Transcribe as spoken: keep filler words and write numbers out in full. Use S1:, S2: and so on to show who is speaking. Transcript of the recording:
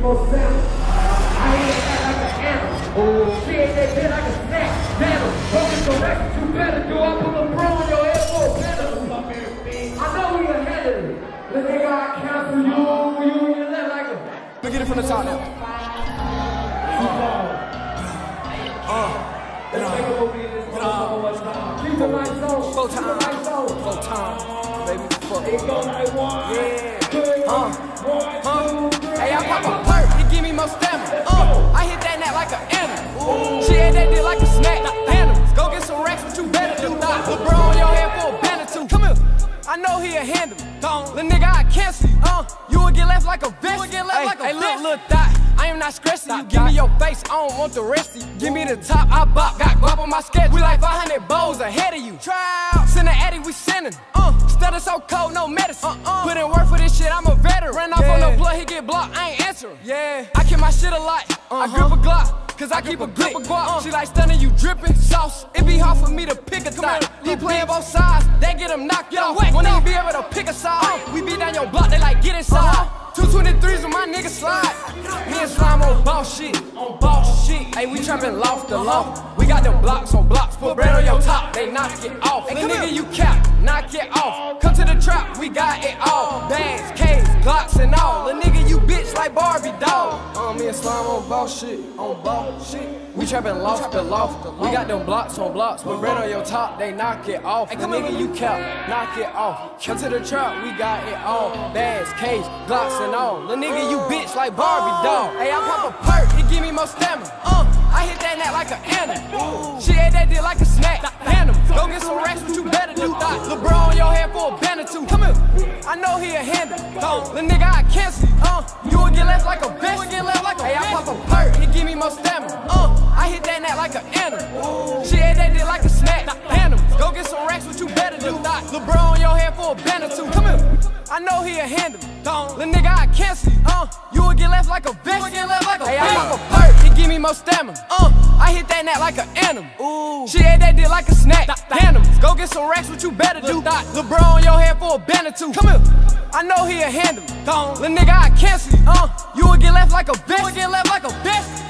S1: most sound. I ain't act like an animal. Oh, she ain't that bit like a snack. Damn, focus on that. You better do. I put LeBron on your head for a penalty. I know we can handle it. But they gotta cancel you. You you left like a.
S2: Let me get it from the top now. Uh, uh,
S1: Let's take it over in this motherfucker one more time. Keep the lights on.
S2: Full
S1: Keep the
S2: time.
S1: lights on.
S2: Full time. Baby, fuck.
S1: It go like one.
S2: Yeah.
S1: Two,
S2: Uh,
S1: one,
S2: uh.
S1: two, three.
S2: Hey, I pop a perk, it give me more stamina. Uh, I hit that net like an animal. She ate that dick like a snack. Animals, go get some racks, what you better do. LeBron on your head for a band or two. Come here. I know he a handle. Little nigga, I cancel you. Uh, you will get left like a bitch. You will get left like a bitch. Hey, look, little thot. I am not stressing you. Give me your face, I don't want the rest of you. Give me the top, I bop. Got guap on my schedule. We like five hundred bowls ahead of you. Try out. Send the Eddie, we sending. Uh, stutter so cold, no medicine. Uh-uh. Put in work for this shit, I'm a veteran. Ran off yeah. on the blood, he get blocked, I ain't answering. Yeah. I keep my shit a lot. Uh-huh. I grip a Glock, cause I, I keep a grip of guap. Uh. She like stunning you dripping sauce. It be hard for me to pick a thought. He playing both sides, they get him knocked get off. Won't even be able to pick a side. Uh. We beat down your block, they like get inside. Uh-huh. two twenty-threes with my niggas slide. Me and Slime on boss shit, on boss shit. Hey, we trapping loft to loft. We got them blocks on blocks. Put bread on your top, they knock it off. Hey, nigga, you cap, knock it off. Come to the trap, we got it all. Bags, K's, Glocks, and all. The nigga, you bitch like Barbie doll. Uh, me and Slime on boss shit, on boss shit. We trapping loft to loft. We got them blocks on blocks. Put bread on your top, they knock it off. Hey, the nigga, you cap, knock it off. Come to the trap, we got it all. Bags, K's, Glocks, and all. The nigga, you bitch like Barbie doll. Hey, I pop a perk, it give me more stamina. Uh, I hit that net like an animal. She ate that dick like a snack. Animals, go get some racks, what you better do. LeBron on your head for a band or two. Come here, I know he a handle. The nigga, I cancel you. Uh, you will get left like a bitch. Get left like a hey, I pop a perk, it give me more stamina. Uh, I hit that net like an animal. She ate that dick like a snack. Animals, go get some racks, what you better do. LeBron on your head for a band or two. Come here, I know he a handle. The nigga, I cancel you. Uh, you will get left like a bitch. Get left like a hey, I pop a perk, it give me more stamina. Uh, I hit that net like an animal. Ooh. She ate that dick like a snack. Animals, go get some racks, what you better do. LeBron on your head for a band or two. Come here, I know he a handle. The nigga, I cancel you. Uh, you will get left like a bitch. Get left like a bitch.